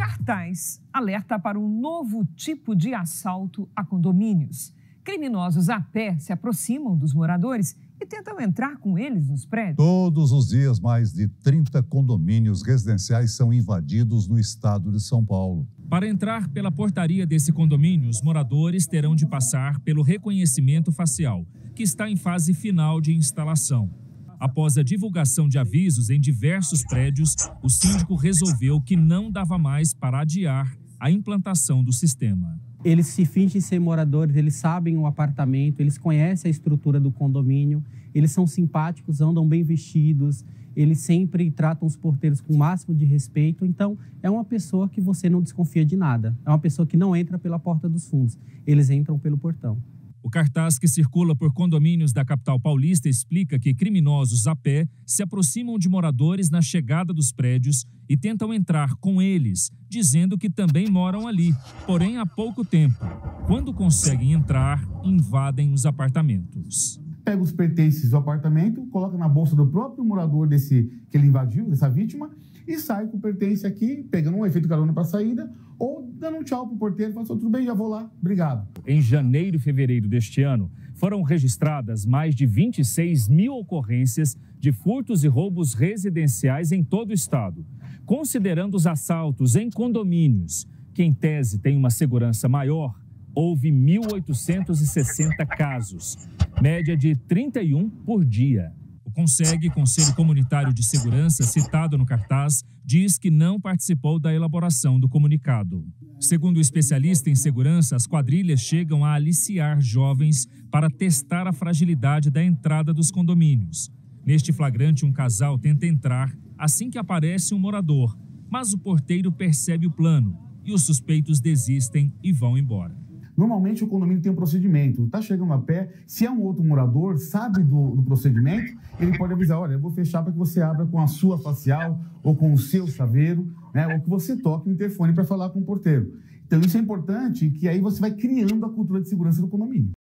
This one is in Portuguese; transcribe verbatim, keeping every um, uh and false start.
cartaz alerta para um novo tipo de assalto a condomínios. Criminosos a pé se aproximam dos moradores e tentam entrar com eles nos prédios. Todos os dias, mais de trinta condomínios residenciais são invadidos no estado de São Paulo. Para entrar pela portaria desse condomínio, os moradores terão de passar pelo reconhecimento facial, que está em fase final de instalação. Após a divulgação de avisos em diversos prédios, o síndico resolveu que não dava mais para adiar a implantação do sistema. Eles se fingem ser moradores, eles sabem o apartamento, eles conhecem a estrutura do condomínio, eles são simpáticos, andam bem vestidos, eles sempre tratam os porteiros com o máximo de respeito. Então, é uma pessoa que você não desconfia de nada. É uma pessoa que não entra pela porta dos fundos, eles entram pelo portão. O cartaz que circula por condomínios da capital paulista explica que criminosos a pé se aproximam de moradores na chegada dos prédios e tentam entrar com eles, dizendo que também moram ali, porém há pouco tempo. Quando conseguem entrar, invadem os apartamentos. Pega os pertences do apartamento, coloca na bolsa do próprio morador desse que ele invadiu, dessa vítima, e sai com o pertence aqui, pegando um efeito carona para a saída, ou dando um tchau para o porteiro e fala assim, tudo bem, já vou lá, obrigado. Em janeiro e fevereiro deste ano, foram registradas mais de vinte e seis mil ocorrências de furtos e roubos residenciais em todo o estado. Considerando os assaltos em condomínios, que em tese tem uma segurança maior, houve mil oitocentos e sessenta casos, média de trinta e um por dia. O CONSEG, Conselho Comunitário de Segurança, citado no cartaz, diz que não participou da elaboração do comunicado. Segundo o especialista em segurança, as quadrilhas chegam a aliciar jovens para testar a fragilidade da entrada dos condomínios. Neste flagrante, um casal tenta entrar assim que aparece um morador, mas o porteiro percebe o plano e os suspeitos desistem e vão embora. Normalmente o condomínio tem um procedimento, está chegando a pé, se é um outro morador, sabe do, do procedimento, ele pode avisar, olha, eu vou fechar para que você abra com a sua facial ou com o seu chaveiro, né, ou que você toque o interfone para falar com o porteiro. Então isso é importante, que aí você vai criando a cultura de segurança do condomínio.